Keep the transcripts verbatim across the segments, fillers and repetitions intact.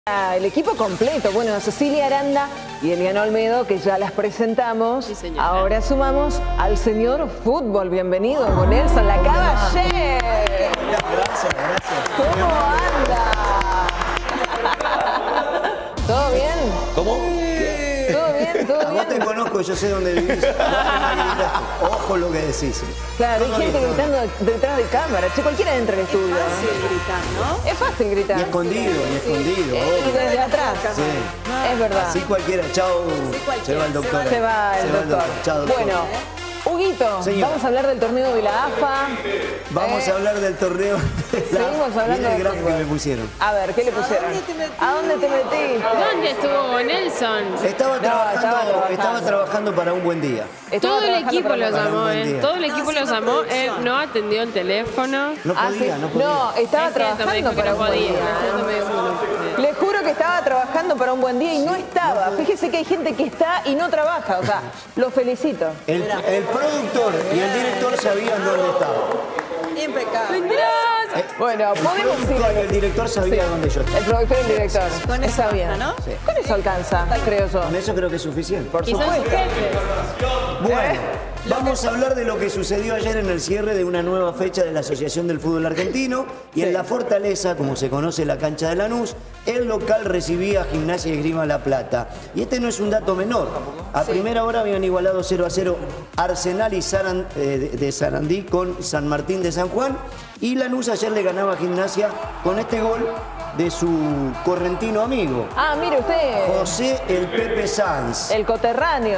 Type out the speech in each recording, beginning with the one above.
El equipo completo, bueno, Cecilia Aranda y Eliana Olmedo, que ya las presentamos. Sí, señora. Ahora sumamos al señor fútbol. Bienvenido, Hugo Nelson, la Caballé. Gracias, gracias. ¿Cómo anda? ¿Todo bien? ¿Cómo? ¿Todo bien? ¿Todo bien? Vos te conozco, yo sé dónde vivís. Ojo lo que decís. Claro, hay gente gritando detrás de cámara. Che, cualquiera entra al estudio. Es fácil gritar, ¿no? Es fácil gritar. Y escondido, y escondido. Sí. Y desde atrás. Sí. Es verdad. Así cualquiera. Chao. cualquiera. Se va el doctor. Se va el Se va doctor. Chao, doctor. Bueno, Huguito, Señora. vamos a hablar del torneo de la A F A. Vamos eh, a hablar del torneo. Seguimos hablando Mira el de gráfico fútbol. que me pusieron. A ver, ¿qué le pusieron? ¿A dónde te metiste? ¿Dónde estuvo Nelson? Estaba, No, trabajando, estaba trabajando. estaba trabajando para un buen día. Estaba Todo el trabajando equipo para lo la- para un llamó, buen ¿eh? día. Todo el equipo lo haciendo llamó, él producción. no atendió el teléfono. No Ah, podía, sí. no podía. No, estaba Es cierto, me dijo trabajando que para no un buen podía. día. Es cierto, me dijo que no podía. Les juro que estaba trabajando para un buen día y no estaba. Fíjese que hay gente que está y no trabaja. O sea, lo felicito. El, el productor y el director sabían dónde estaba. Impecable. Eh, Bueno, el podemos ir. productor y el director sabían dónde yo estaba. El productor y el director. Con eso Está basta, bien. ¿no? Sí. Con eso alcanza, creo yo. Con eso creo que es suficiente. Por Y son sus supuesto. jefes. Bueno, vamos a hablar de lo que sucedió ayer en el cierre de una nueva fecha de la Asociación del Fútbol Argentino. Y en la Fortaleza, como se conoce la cancha de Lanús, el local recibía a Gimnasia y Esgrima La Plata. Y este no es un dato menor. A primera hora habían igualado cero a cero Arsenal y Saran, eh, de, de Sarandí con San Martín de San Juan. Y Lanús ayer le ganaba a Gimnasia con este gol de su correntino amigo, Ah, mire usted. José el Pepe Sanz. El coterráneo.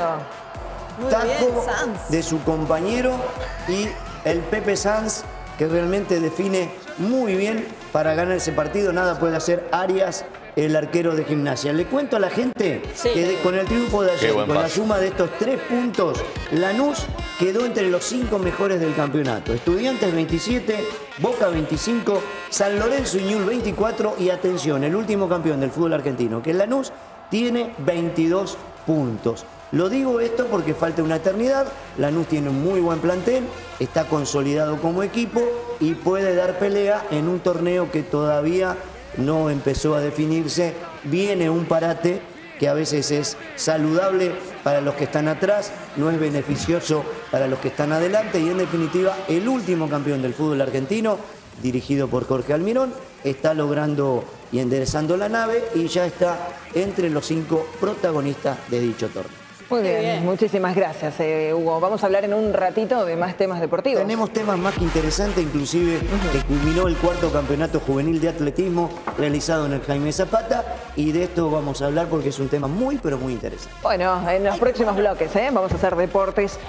Muy Taco bien, Sanz. de su compañero y el Pepe Sanz, que realmente define muy bien para ganar ese partido. Nada puede hacer Arias, el arquero de Gimnasia. Le cuento a la gente Sí. que de- con el triunfo de ayer, Qué buen con la pase. suma de estos tres puntos, Lanús quedó entre los cinco mejores del campeonato. Estudiantes veintisiete, Boca veinticinco, San Lorenzo y Ñul veinticuatro y atención, el último campeón del fútbol argentino, que es Lanús, tiene veintidós puntos. Lo digo esto porque falta una eternidad. Lanús tiene un muy buen plantel, está consolidado como equipo y puede dar pelea en un torneo que todavía no empezó a definirse. Viene un parate que a veces es saludable para los que están atrás, no es beneficioso para los que están adelante y en definitiva el último campeón del fútbol argentino, dirigido por Jorge Almirón, está logrando y enderezando la nave y ya está entre los cinco protagonistas de dicho torneo. Muy Qué bien, bien. muchísimas gracias, eh, Hugo. Vamos a hablar en un ratito de más temas deportivos. Tenemos temas más que interesantes, inclusive que culminó el cuarto campeonato juvenil de atletismo realizado en el Jaime Zapata y de esto vamos a hablar porque es un tema muy pero muy interesante. Bueno, en los próximos bloques, ¿eh? Vamos a hacer deportes